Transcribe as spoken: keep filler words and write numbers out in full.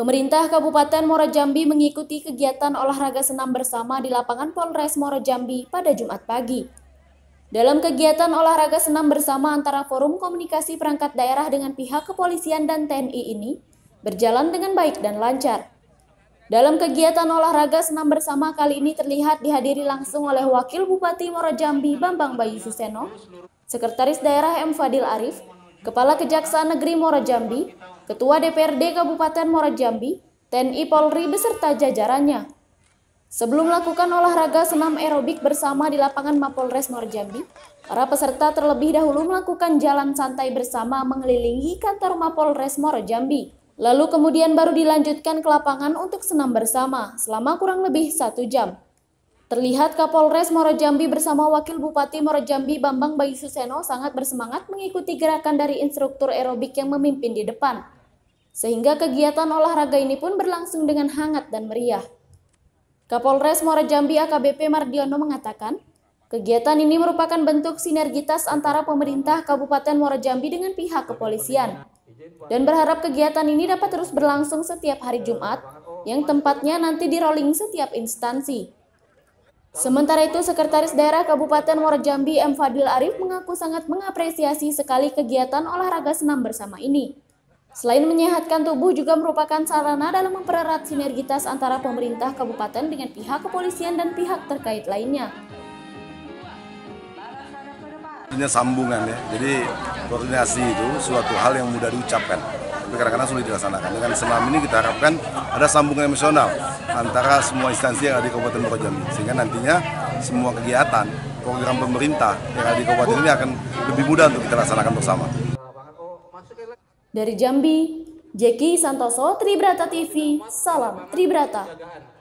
Pemerintah Kabupaten Muara Jambi mengikuti kegiatan olahraga senam bersama di lapangan Polres Muara Jambi pada Jumat pagi. Dalam kegiatan olahraga senam bersama antara Forum Komunikasi Perangkat Daerah dengan pihak kepolisian dan T N I ini berjalan dengan baik dan lancar. Dalam kegiatan olahraga senam bersama kali ini terlihat dihadiri langsung oleh Wakil Bupati Muara Jambi Bambang Bayu Suseno, Sekretaris Daerah M Fadil Arif, Kepala Kejaksaan Negeri Muara Jambi, Ketua D P R D Kabupaten Muara Jambi, T N I Polri beserta jajarannya. Sebelum melakukan olahraga senam aerobik bersama di lapangan Mapolres Muara Jambi, para peserta terlebih dahulu melakukan jalan santai bersama mengelilingi kantor Mapolres Muara Jambi. Lalu kemudian baru dilanjutkan ke lapangan untuk senam bersama selama kurang lebih satu jam. Terlihat Kapolres Muara Jambi bersama Wakil Bupati Muara Jambi Bambang Bayu Suseno sangat bersemangat mengikuti gerakan dari instruktur aerobik yang memimpin di depan. Sehingga kegiatan olahraga ini pun berlangsung dengan hangat dan meriah. Kapolres Muara Jambi A K B P Mardiono mengatakan, kegiatan ini merupakan bentuk sinergitas antara pemerintah Kabupaten Muara Jambi dengan pihak kepolisian. Dan berharap kegiatan ini dapat terus berlangsung setiap hari Jumat, yang tempatnya nanti di rolling setiap instansi. Sementara itu, Sekretaris Daerah Kabupaten Muara Jambi M Fadil Arif mengaku sangat mengapresiasi sekali kegiatan olahraga senam bersama ini. Selain menyehatkan tubuh juga merupakan sarana dalam mempererat sinergitas antara pemerintah kabupaten dengan pihak kepolisian dan pihak terkait lainnya. Ini sambungan ya, jadi koordinasi itu suatu hal yang mudah diucapkan, tapi kadang-kadang sulit dilaksanakan. Dengan senam ini kita harapkan ada sambungan emosional antara semua instansi yang ada di Kabupaten Muara Jambi, sehingga nantinya semua kegiatan, program pemerintah yang ada di kabupaten ini akan lebih mudah untuk kita laksanakan bersama. Dari Jambi, Jeki Santoso, Tribrata T V, salam Tribrata.